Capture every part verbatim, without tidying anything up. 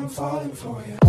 I'm falling for you.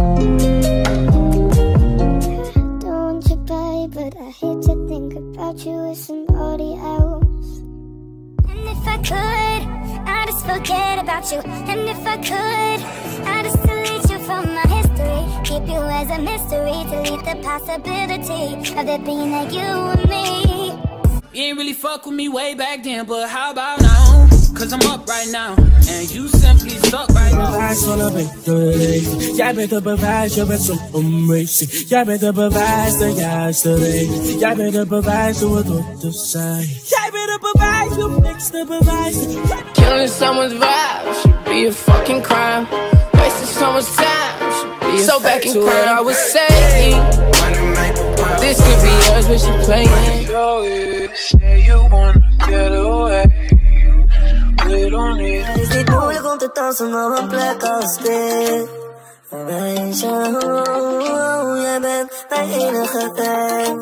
Don't you play, but I hate to think about you with somebody else. And if I could, I'd just forget about you. And if I could, I'd just delete you from my history. Keep you as a mystery, delete the possibility of it being like you and me. You ain't really fuck with me way back then, but how about now? Cause I'm up right now, and you simply stuck right now. Bewijs van een betere leven. Jij bent het bewijs, je bent zo amazing. Jij bent het bewijs, de juiste reden. Jij bent het bewijs hoe het hoort te zijn. Jij bent het bewijs, je hoeft niks te bewijzen. Killing someone's vibe should be a fucking crime. Wasting someone's time should be a So back in court I was saying this could be yours, but you playing. Say you wanna get away. We don't need. Het is niet moeilijk om te dansen op een plek als dit. Weet je, oh, jij bent mijn enige wens.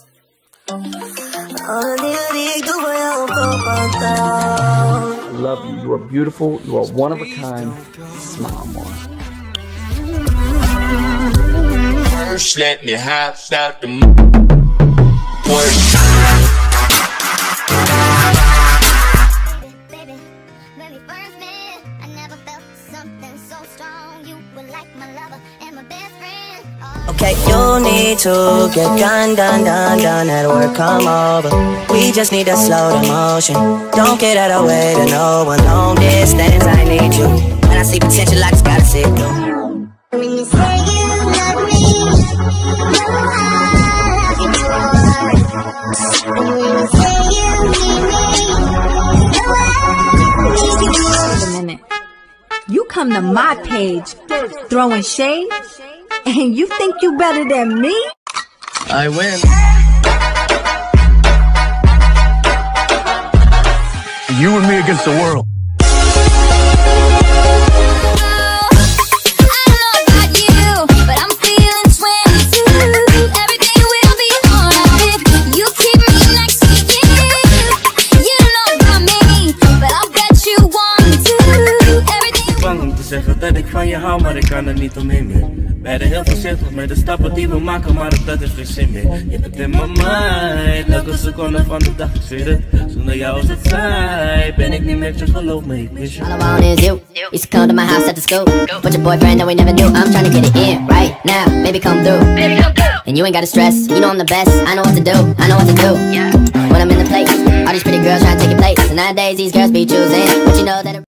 Alle dingen die ik doe voor jou op aantal. I love you. You are beautiful. You are one of a kind. Smile more. First, let me hop out the m***. Okay, you need to get done, done, done, done at work, come over. We just need to slow the motion. Don't get out of the way to no one. Long distance, I need you. When I see potential, I just gotta see it through. When you say you love me, know how you are. And when you say you need me, know how you are. Wait a minute. You come to my page throwing shade? And you think you better than me? I win. You and me against the world. Dat ik van je hou, maar ik kan er niet omheen meer. Bij de heel voorzichtig met de stappen die we maken, maar dat is geen zin meer. Je bent in mijn mind, elke seconde van de dag, ik zweer het. Zonder jou als het saai, ben ik niet met je, geloof me, ik mis je. All I want is you. Used to come to my house at the school with your boyfriend that we never knew. I'm trying to get it in right now, baby come through. Baby come through. And you ain't gotta stress, you know I'm the best. I know what to do, I know what to do. Yeah. When I'm in the place, all these pretty girls trying to take your place. And nowadays these girls be choosing, but you know that